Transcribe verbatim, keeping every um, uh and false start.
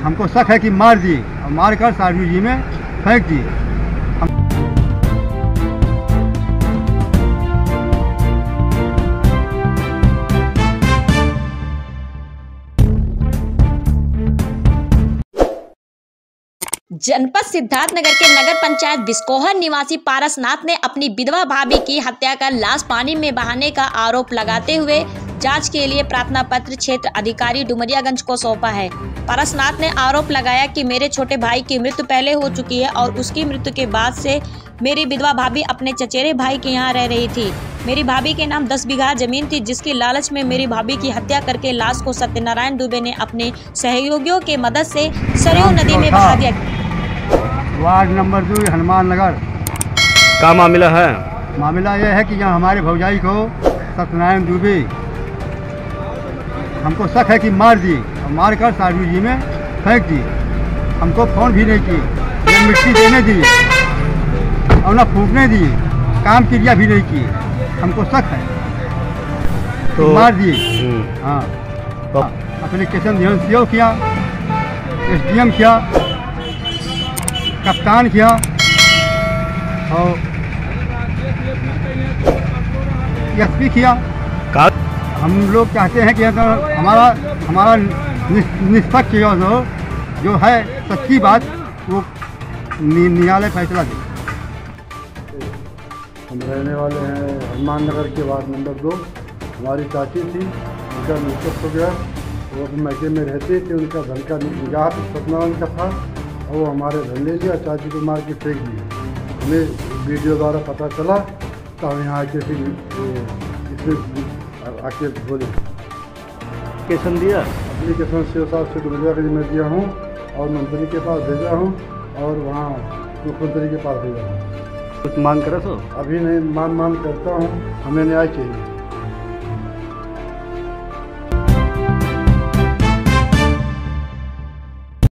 हमको शक है कि मार दिए और मार कर सार्वजनिक जी में फेंक दिए। जनपद सिद्धार्थनगर के नगर पंचायत बिस्कोहर निवासी पारसनाथ ने अपनी विधवा भाभी की हत्या कर लाश पानी में बहाने का आरोप लगाते हुए जांच के लिए प्रार्थना पत्र क्षेत्र अधिकारी डुमरियागंज को सौंपा है। पारसनाथ ने आरोप लगाया कि मेरे छोटे भाई की मृत्यु पहले हो चुकी है और उसकी मृत्यु के बाद से मेरी विधवा भाभी अपने चचेरे भाई के यहाँ रह रही थी। मेरी भाभी के नाम दस बीघा जमीन थी, जिसकी लालच में मेरी भाभी की हत्या करके लाश को सत्यनारायण दुबे ने अपने सहयोगियों के मदद से सरयू नदी में बहा दिया। वार्ड नंबर दो हनुमान नगर का मामला है? मामला यह है कि यहाँ हमारे भौजाई को सत्यनारायण दुबे हमको शक है कि मार दिए और मार कर सार्वजनिक जी में फेंक दिए। हमको फोन भी नहीं किए, न मिट्टी देने दिए और न फूकने दिए, काम क्रिया भी नहीं किए। हमको शक है तो मार दिए। हाँ, तो एप्लीकेशन ध्यान सी ओ किया, एस डी एम किया, कप्तान किया और एस पी किया। हम लोग चाहते हैं कि हमारा हमारा निष्पक्ष जो जो है सच्ची बात वो न्यायालय फैसला दे। हम रहने वाले हैं हनुमान नगर के वार्ड नंबर दो। हमारी चाची थी, उनका मृत्यु हो गया। वो अपने मैके में रहते थे, उनका धन का निगाह सत्यनारायण का था और वो हमारे घर ले लिया, चाची को मार के फेंक दिया। हमें वीडियो द्वारा पता चला तो हम यहाँ आके फिर इसमें आके बोले केसन दिया। एप्लीकेशन सी ओ साहब से डुमरियागंज में दिया हूँ और मंत्री के पास भेजा हूँ और वहाँ मुख्यमंत्री के पास भेजा हूँ। कुछ मांग करे तो अभी नहीं, मान मान करता हूँ, हमें न्याय चाहिए।